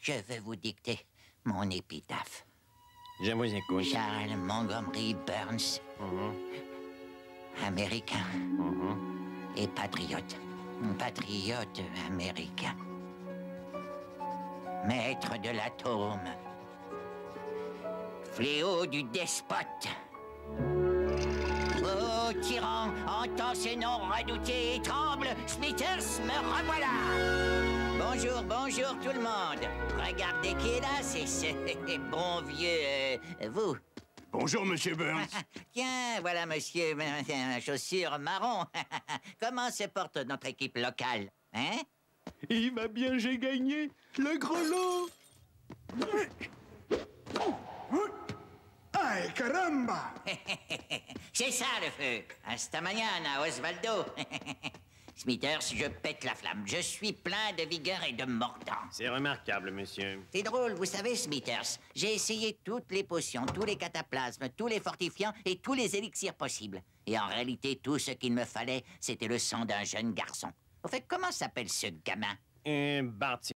je vais vous dicter mon épitaphe. Je vous écoute. Charles Montgomery Burns, américain et patriote. Patriote américain. Maître de l'atome. Fléau du despote. Ô tyran, entends ces noms redoutés et tremble, Smithers, me revoilà. Bonjour, bonjour tout le monde. Regardez qui est là, c'est ce bon vieux... vous. Bonjour, monsieur Burns. Tiens, voilà monsieur, chaussures marron. Comment se porte notre équipe locale, hein? Il va bien, j'ai gagné le gros lot. Ay, caramba! C'est ça le feu. Hasta mañana, Osvaldo. Smithers, je pète la flamme. Je suis plein de vigueur et de mordant. C'est remarquable, monsieur. C'est drôle, vous savez, Smithers, j'ai essayé toutes les potions, tous les cataplasmes, tous les fortifiants et tous les élixirs possibles. Et en réalité, tout ce qu'il me fallait, c'était le sang d'un jeune garçon. Au fait, comment s'appelle ce gamin? Bart